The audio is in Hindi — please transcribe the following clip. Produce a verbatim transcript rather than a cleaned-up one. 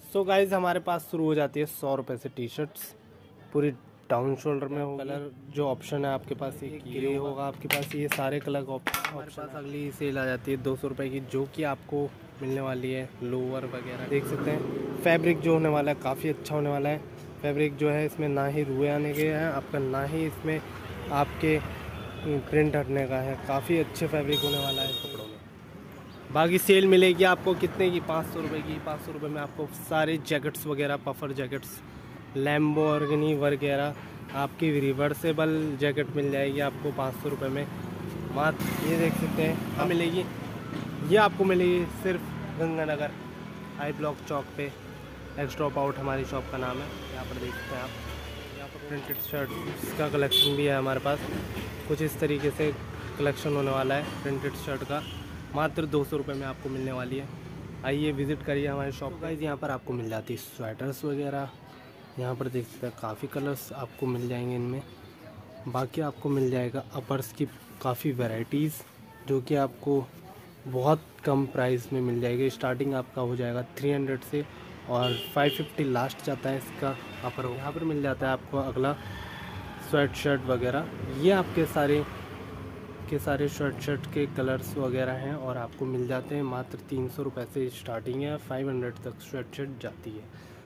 सो गाइज हमारे पास शुरू हो जाती है सौ रुपये से टी शर्ट्स पूरी डाउन शोल्डर में हो। कलर जो ऑप्शन है आपके पास एक ग्रे होगा, आपके पास ये सारे कलर ऑप्शन। हमारे पास अगली सेल आ जाती है दो सौ रुपये की, जो कि आपको मिलने वाली है लोअर वगैरह। देख सकते हैं फैब्रिक जो होने वाला है काफ़ी अच्छा होने वाला है। फैब्रिक जो है इसमें ना ही रुए आने के हैं आपका, ना ही इसमें आपके प्रिंट हटने का है। काफ़ी अच्छे फैब्रिक होने वाला है कपड़ों में। बाकी सेल मिलेगी आपको कितने की, पाँच सौ रुपये की। पाँच सौ रुपये में आपको सारे जैकेट्स वगैरह, पफर जैकेट्स, लैम्बोर्गिनी वगैरह, आपकी रिवर्सेबल जैकेट मिल जाएगी आपको पाँच सौ रुपये में मात्र। ये देख सकते हैं कहाँ मिलेगी, ये आपको मिलेगी सिर्फ गंगानगर आई ब्लॉक चौक पे। एक्स ड्रॉप आउट हमारी शॉप का नाम है। यहाँ पर देख सकते हैं आप, यहाँ पर प्रिंटेड शर्ट का कलेक्शन भी है हमारे पास। कुछ इस तरीके से कलेक्शन होने वाला है प्रिंटेड शर्ट का, मात्र दो सौ रुपये में आपको मिलने वाली है। आइए विज़िट करिए हमारे शॉप का। यहाँ पर आपको मिल जाती है स्वेटर्स वगैरह। यहाँ पर देख सकते हैं काफ़ी कलर्स आपको मिल जाएंगे इनमें। बाकी आपको मिल जाएगा अपर्स की काफ़ी वैरायटीज़, जो कि आपको बहुत कम प्राइस में मिल जाएगी। स्टार्टिंग आपका हो जाएगा थ्री हंड्रेड से और फाइव फिफ्टी लास्ट जाता है इसका अपर। यहाँ पर मिल जाता है आपको अगला स्वेट शर्ट वगैरह। ये आपके सारे के सारे शर्ट शर्ट के कलर्स वगैरह हैं और आपको मिल जाते हैं मात्र तीन सौ रुपये से स्टार्टिंग है, फाइव हंड्रेड तक स्वेट शर्ट जाती है।